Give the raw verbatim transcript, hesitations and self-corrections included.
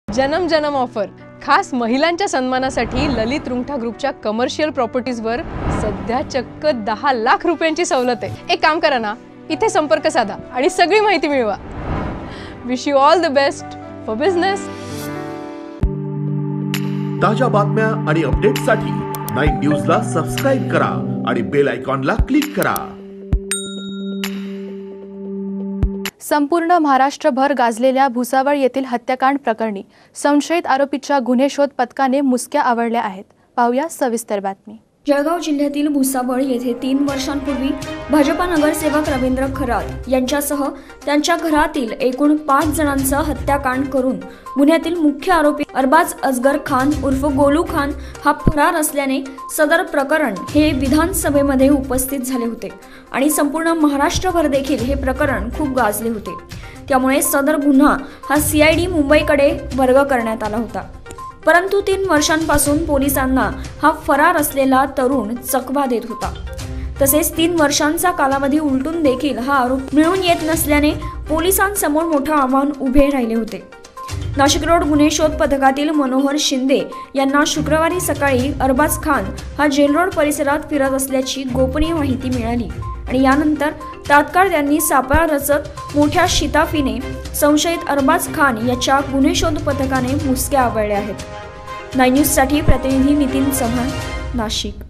जन्म जन्म ऑफर खास महिलांच्या सन्मानासाठी ललित रुंगटा ग्रुपच्या कमर्शियल प्रॉपर्टीजवर सध्या चक्क दहा लाख रुपयांची सवलत आहे। एक काम करा ना, इथे संपर्क साधा आणि सगळी माहिती मिळवा। Wish you all the best for business. ताज्या बातम्या आणि अपडेट्ससाठी नाईन न्यूजला सबस्क्राइब करा आणि बेल आयकॉनला क्लिक करा। संपूर्ण महाराष्ट्रभर गाजलेल्या भुसावळ येथील हत्याकांड प्रकरणी संशयित आरोपीच्या गुन्हे शोध पथकाने मुसक्या आवळल्या आहेत। पाहूया सविस्तर बातमी। जळगाव जिल्ह्यातील भुसावळ येथे तीन वर्षांपूर्वी भाजपा नगरसेवक रवींद्र खरात यांच्यासह त्यांच्या घरातील एकूण पाच जणांचा हत्याकांड करून गुन्ह्यातील मुख्य आरोपी अरबाज असगर खान उर्फ गोलू खान हा फरार असल्याने सदर प्रकरण हे विधानसभेमध्ये उपस्थित झाले होते आणि संपूर्ण महाराष्ट्रभर देखील हे प्रकरण खूप गाजले होते। त्यामुळे सदर गुन्हा हा सीआयडी मुंबईकडे वर्ग करण्यात आला होता। परंतु तीन वर्षांपासून पोलिसांना हा फरार असलेला तरुण चकवा देत होता। तसेच तीन वर्षांचा कालावधी उलटून देखील हा आरोप मिळून येत नसल्याने पोलिसांसमोर मोठे आव्हान उभे राहिले होते। नाशिक रोड गुन्हे शोध पथकातील मनोहर शिंदे यांना शुक्रवारी सकाळी अरबाज खान हा जेल रोड परिसरात फिरत असल्याची गोपनीय माहिती मिळाली आणि यानंतर तात्काळ त्यांनी सापळा रचत मोठ्या शिताफीने संशयित अरबाज खान याच्या गुन्हे शोध पथकाने मुसक्या आवळल्या आहेत। नाईन न्यूज साठी प्रतिनिधी नितीन चव्हाण, नाशिक।